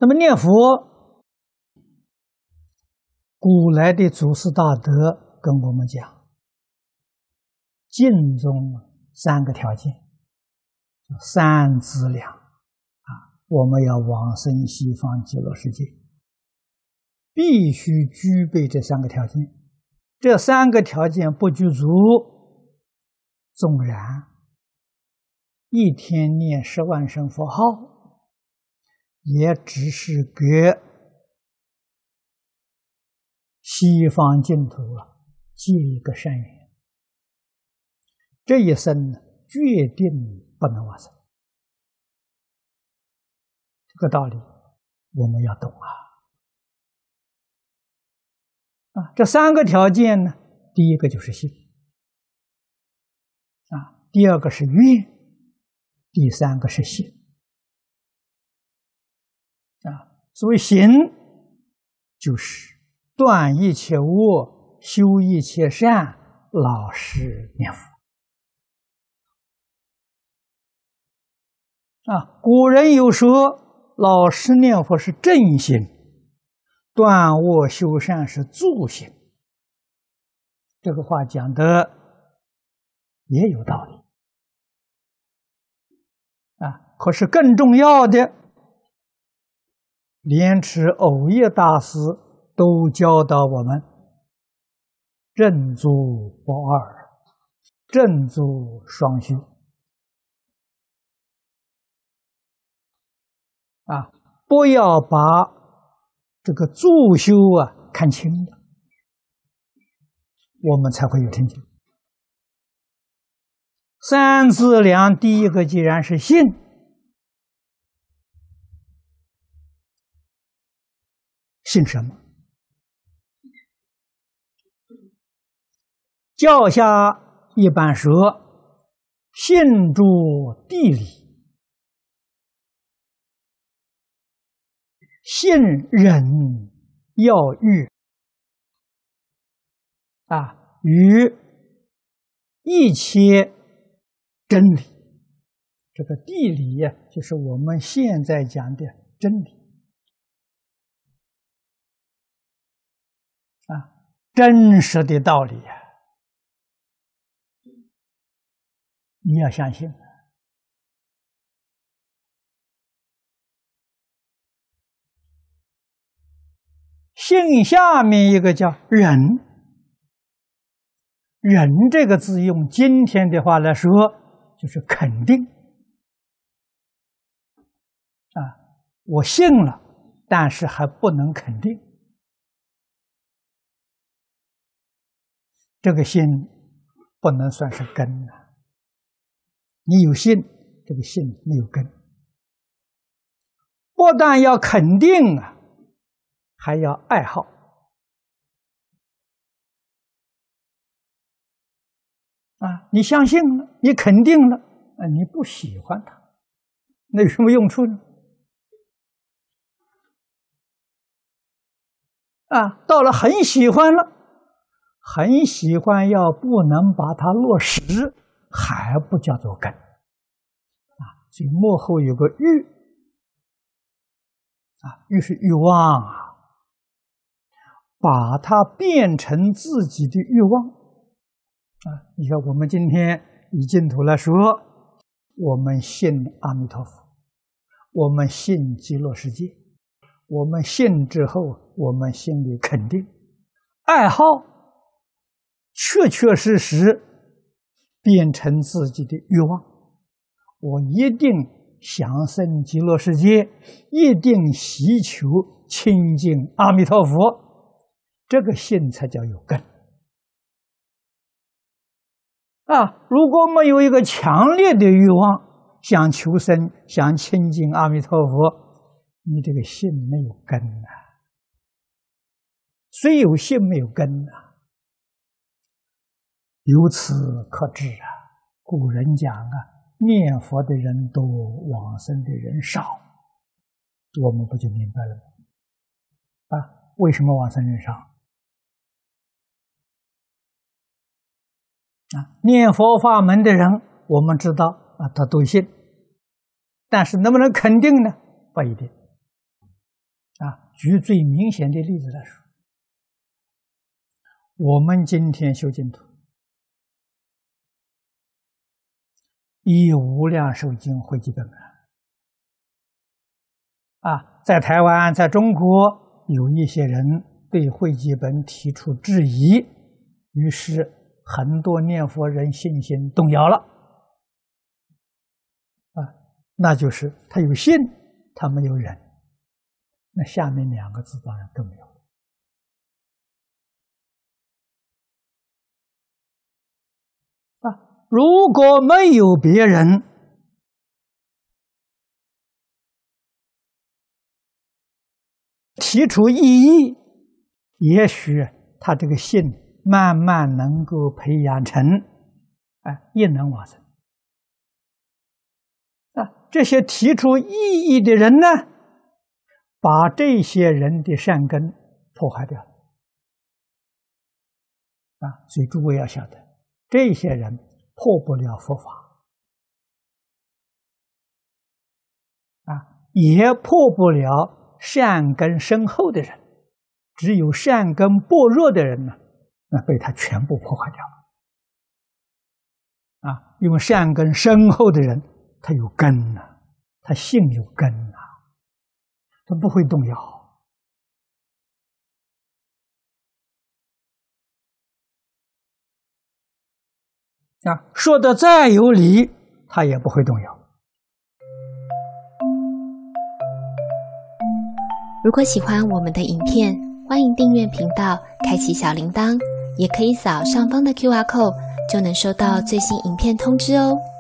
么念佛，古来的祖师大德跟我们讲，净宗三个条件，三资粮啊，我们要往生西方极乐世界，必须具备这三个条件。这三个条件不具足，纵然一天念10万声佛号，也只是给西方净土结一个善缘，这一生决定不能往生。这个道理我们要懂这三个条件呢，第一个就是信第二个是愿，第三个是行所谓行，就是断一切恶，修一切善，老实念佛古人有说，老实念佛是正行，断恶修善是助行。这个话讲的也有道理可是更重要的，莲池藕益大师都教导我们正足不二，正足双修不要把这个助修看轻了，我们才会有成就。三资粮第一个既然是信，信什么？教下一般说，信诸地理，信人要欲与一切真理。这个地理就是我们现在讲的真理真实的道理你要相信。信下面一个叫忍，忍这个字用今天的话来说，就是肯定我信了，但是还不能肯定。这个信不能算是根你有信，这个信没有根。不但要肯定还要爱好你相信了，你肯定了你不喜欢它，那有什么用处呢？到了很喜欢了，很喜欢要不能把它落实，还不叫做根所以幕后有个欲欲是欲望把它变成自己的欲望你看我们今天以净土来说，我们信阿弥陀佛，我们信极乐世界，我们信之后，我们心里肯定爱好确确实实变成自己的欲望，我一定想生极乐世界，一定祈求亲近阿弥陀佛，这个信才叫有根如果没有一个强烈的欲望，想求生，想亲近阿弥陀佛，你这个信没有根虽有信没有根由此可知古人讲念佛的人多，往生的人少，我们不就明白了吗？为什么往生人少？念佛法门的人，我们知道他都信，但是能不能肯定呢？不一定举最明显的例子来说，我们今天修净土，以无量寿经汇集本在台湾，在中国有一些人对汇集本提出质疑，于是很多念佛人信心动摇了。那就是他有信，他没有忍。那下面2个字当然更没有。如果没有别人提出异议，也许他这个信慢慢能够培养成亦能往生。这些提出异议的人呢，把这些人的善根破坏掉了。所以诸位要晓得，这些人破不了佛法，也破不了善根深厚的人。只有善根薄弱的人呢，那被他全部破坏掉了。因为善根深厚的人，他有根他性有根他不会动摇。说的再有理，他也不会动摇。 如果喜欢我们的影片，欢迎订阅频道，开启小铃铛，也可以扫上方的 QR code，就能收到最新影片通知哦。